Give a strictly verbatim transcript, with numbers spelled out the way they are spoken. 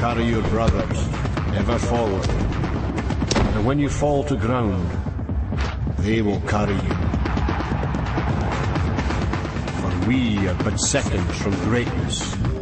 carry your brothers, never forward. And when you fall to ground, they will carry you. For we are but seconds from greatness.